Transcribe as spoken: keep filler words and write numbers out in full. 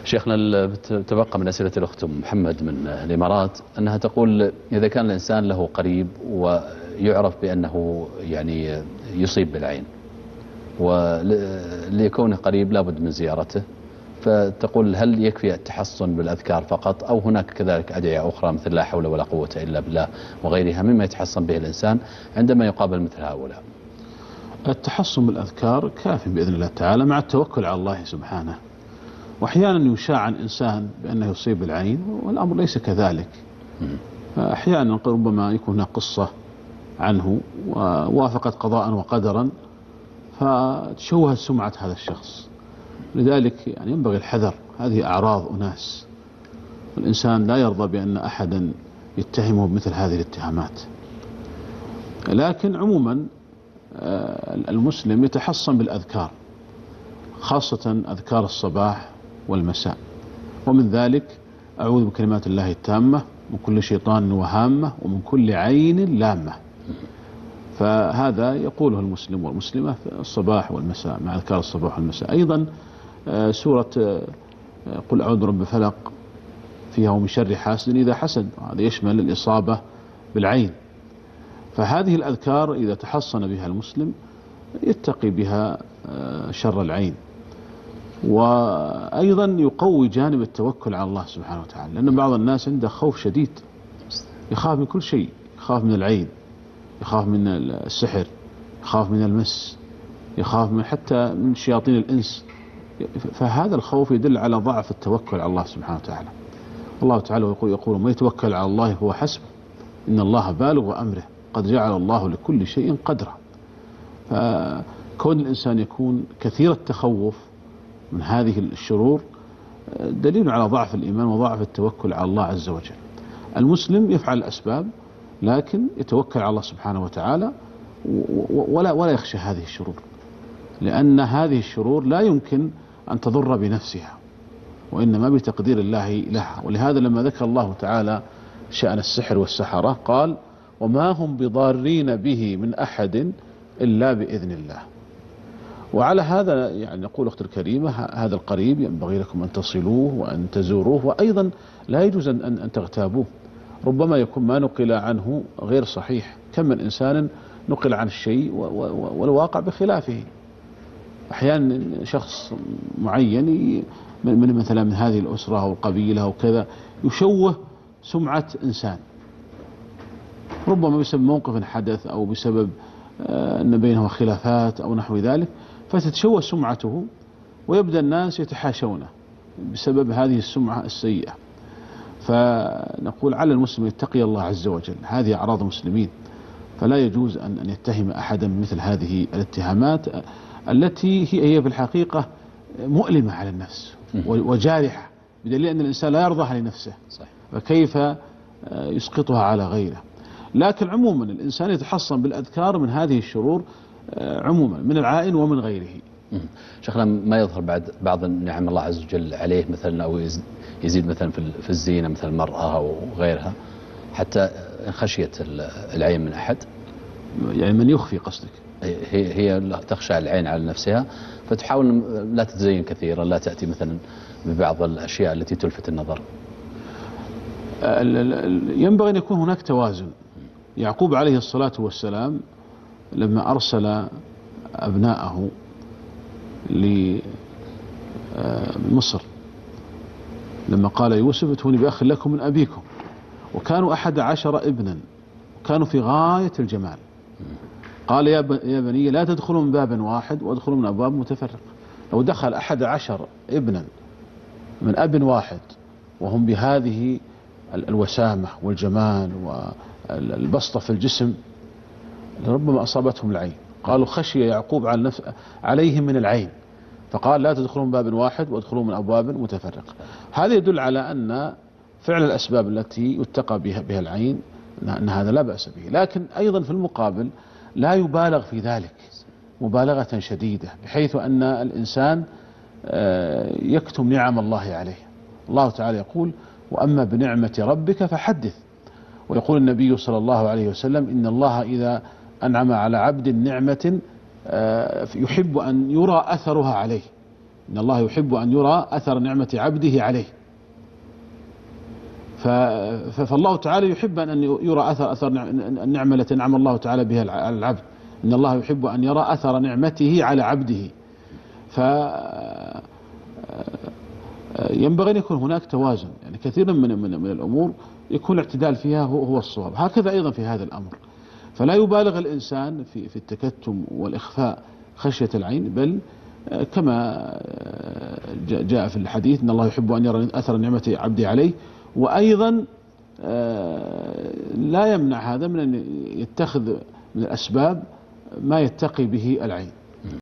شيخنا تبقى من أسئلة الأخت محمد من الإمارات أنها تقول إذا كان الإنسان له قريب ويعرف بأنه يعني يصيب بالعين ولكونه قريب لابد من زيارته، فتقول هل يكفي التحصن بالأذكار فقط أو هناك كذلك أدعية أخرى مثل لا حول ولا قوة إلا بالله وغيرها مما يتحصن به الإنسان عندما يقابل مثل هؤلاء؟ التحصن بالأذكار كاف بإذن الله تعالى مع التوكل على الله سبحانه. وأحيانا يشاع عن إنسان بأنه يصيب بالعين والأمر ليس كذلك. أحيانا ربما يكون هناك قصة عنه ووافقت قضاء وقدرا فتشوهت سمعة هذا الشخص. لذلك يعني ينبغي الحذر، هذه أعراض أناس، والإنسان لا يرضى بأن أحدا يتهمه بمثل هذه الاتهامات. لكن عموما المسلم يتحصن بالأذكار، خاصة أذكار الصباح والمساء، ومن ذلك أعوذ بكلمات الله التامة من كل شيطان وهامة ومن كل عين لامة. فهذا يقوله المسلم والمسلمة في الصباح والمساء مع أذكار الصباح والمساء. أيضا سورة قل أعوذ برب فلق فيها ومن شر حاسد إذا حسد، هذا يشمل الإصابة بالعين. فهذه الأذكار إذا تحصن بها المسلم يتقي بها شر العين. وأيضا يقوي جانب التوكل على الله سبحانه وتعالى، لأن بعض الناس عنده خوف شديد، يخاف من كل شيء، يخاف من العين، يخاف من السحر، يخاف من المس، يخاف من حتى من شياطين الإنس. فهذا الخوف يدل على ضعف التوكل على الله سبحانه وتعالى. الله تعالى يقول, يقول ما يتوكل على الله هو حسبه إن الله بالغ أمره قد جعل الله لكل شيء قدرا. فكون الإنسان يكون كثير التخوف من هذه الشرور دليل على ضعف الإيمان وضعف التوكل على الله عز وجل. المسلم يفعل الأسباب لكن يتوكل على الله سبحانه وتعالى ولا ولا يخشى هذه الشرور، لأن هذه الشرور لا يمكن أن تضر بنفسها وإنما بتقدير الله لها. ولهذا لما ذكر الله تعالى شأن السحر والسحرة قال وما هم بضارين به من أحد إلا بإذن الله. وعلى هذا يعني نقول أختي الكريمة هذا القريب ينبغي لكم أن تصلوه وأن تزوروه، وأيضا لا يجوز أن, أن تغتابوه. ربما يكون ما نقل عنه غير صحيح، كم من إنسان نقل عن الشيء والواقع بخلافه. أحيانا شخص معين من مثلا من هذه الأسرة أو القبيلة أو كذا يشوه سمعة إنسان، ربما بسبب موقف حدث أو بسبب أن بينه خلافات أو نحو ذلك، فتتشوه سمعته ويبدأ الناس يتحاشونه بسبب هذه السمعة السيئة. فنقول على المسلم يتقي الله عز وجل، هذه أعراض المسلمين، فلا يجوز أن أن يتهم أحدا مثل هذه الاتهامات التي هي في الحقيقة مؤلمة على النفس وجارحة، بدليل أن الإنسان لا يرضاها لنفسه فكيف يسقطها على غيره. لكن عموما الإنسان يتحصن بالأذكار من هذه الشرور عموما من العائن ومن غيره. شيخنا ما يظهر بعد بعض نعم الله عز وجل عليه مثلا أو يزيد مثلا في الزينة مثل المرأة أو غيرها حتى خشية العين من أحد؟ يعني من يخفي قصدك؟ هي هي تخشى العين على نفسها فتحاول لا تتزين كثيرا، لا تأتي مثلا ببعض الأشياء التي تلفت النظر. ينبغي أن يكون هناك توازن. يعقوب عليه الصلاة والسلام لما أرسل أبناءه لمصر لما قال يوسف ائتوني بأخ لكم من أبيكم، وكانوا أحد عشر ابنا وكانوا في غاية الجمال، قال يا بني لا تدخلوا من باب واحد وادخلوا من أبواب متفرقة. لو دخل أحد عشر ابنا من أب واحد وهم بهذه الوسامة والجمال والبسطة في الجسم لربما أصابتهم العين. قالوا خشي يعقوب على نفس عليهم من العين فقال لا تدخلوا من باب واحد وادخلوا من أبواب متفرقة. هذا يدل على أن فعل الأسباب التي يتقى بها, بها العين أن هذا لا بأس به، لكن أيضا في المقابل لا يبالغ في ذلك مبالغة شديدة بحيث أن الإنسان يكتم نعم الله عليه. الله تعالى يقول وأما بنعمة ربك فحدث، ويقول النبي صلى الله عليه وسلم إن الله إذا أنعم على عبد نعمة يحب أن يرى أثرها عليه، إن الله يحب أن يرى أثر نعمة عبده عليه. فالله تعالى يحب أن يرى أثر أثر النعمة التي أنعم الله تعالى بها على العبد. إن الله يحب أن يرى أثر نعمته على عبده. ف ينبغي أن يكون هناك توازن، يعني كثيرا من من من الأمور يكون الاعتدال فيها هو هو الصواب. هكذا أيضا في هذا الأمر، فلا يبالغ الإنسان في في التكتم والإخفاء خشية العين، بل كما جاء في الحديث إن الله يحب أن يرى أثر نعمة عبده عليه. وأيضا لا يمنع هذا من أن يتخذ من الأسباب ما يتقي به العين.